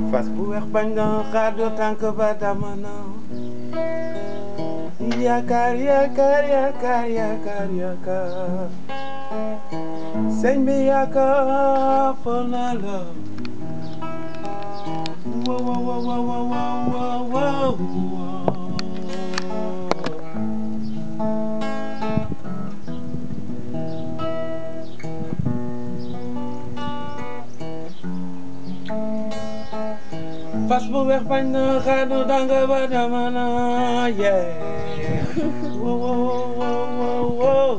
fas bu weex bañ na xaadu tànk ba dama na yaakaar yaakaar yaakaar yaakaar yaakaar sëñ bi yaakaar foo naa la wow wow wow wow wow wow fas bu weex bañ na xaadu tànk ba dama na yeah wow wow wow wow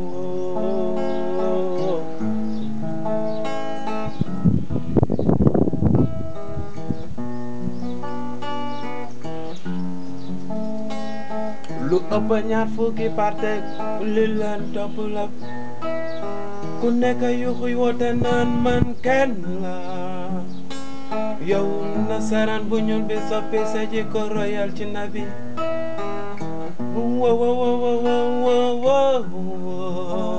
lu ëpp ñaar fukki parte li leen topp la ku nekk yuxu woote naan man kenn la yow nasaraan bu ñuul bi soppi sa jikko royal ci nabi wow wow wow wow wow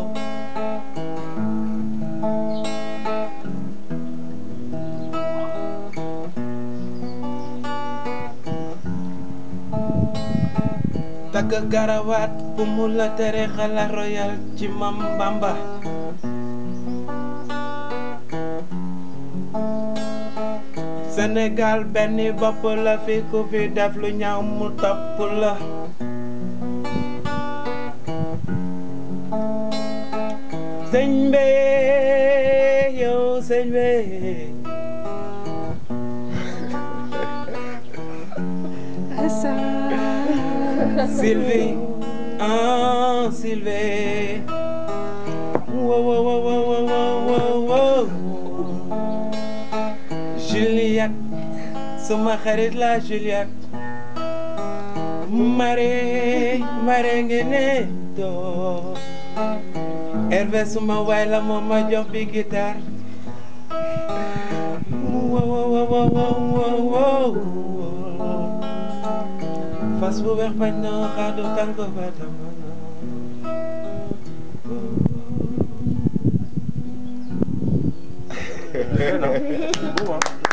tagg garawaat bu mu la tere xalaat royal ci Mam Bamba Sénégal benn bopp la fi ku fi def lu ñaaw mu topp la sëñ be yow sëñ be Sylvie ah Sylvie wow wow wow wow wow wow Juliette suma xarit la Juliette mare ngi ne doo Hervé suma waay la moom ma jox bi guitare wow wow wow wow wow fas bu weex bañ na xaadu tànk ba dama na